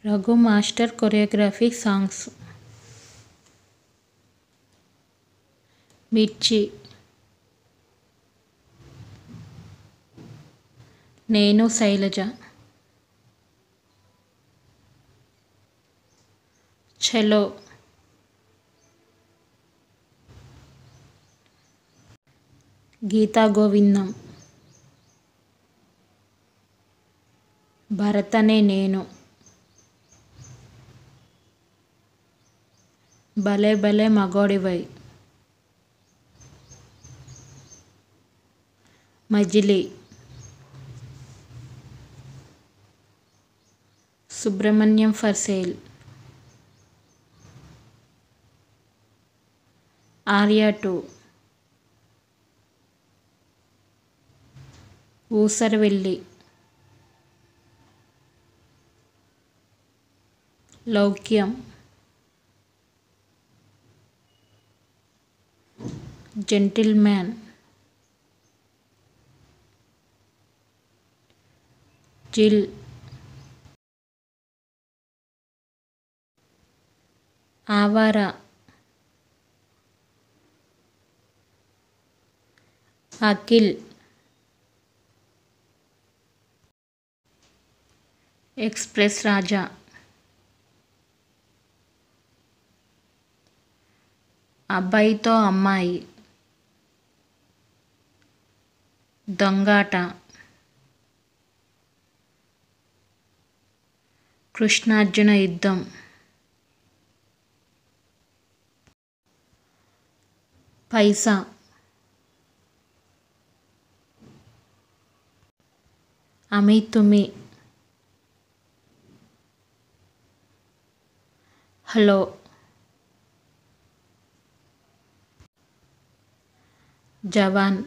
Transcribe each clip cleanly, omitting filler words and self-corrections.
Raghu Master Choreography Songs. మిర్చి, నేను శైలజ, చలో, గీతా గోవిందం, భరతనే నేను, Bhale Bhale Magadivoy, Majili, Subrahmanyam for sale, Arya 2, Oosaravelli, Loukyam, gentleman, Jil, Awara, Akhil, express రాజా, అబ్బాయితో అమ్మాయి, దొంగాట, కృష్ణార్జున యుద్ధం, పైసా, అమీ తుమి, హలో, జవాన్,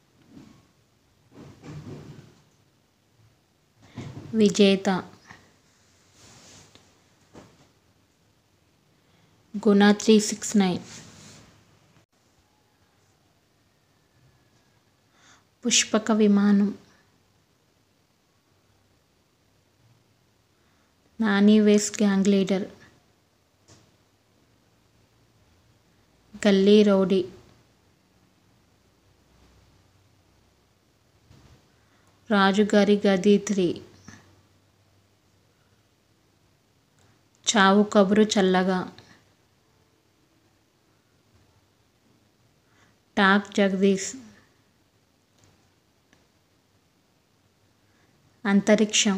విజేత, గుణ 369, పుష్పక విమానం, నాని వేస్ గ్యాంగ్ లీడర్, గల్లీ రౌడీ, రాజుగారి గది 3, చావు కబురు చల్లగా, టాక్ జగదీష్, అంతరిక్షం,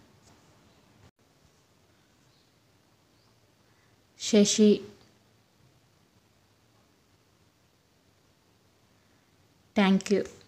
శశి, థ్యాంక్ యూ.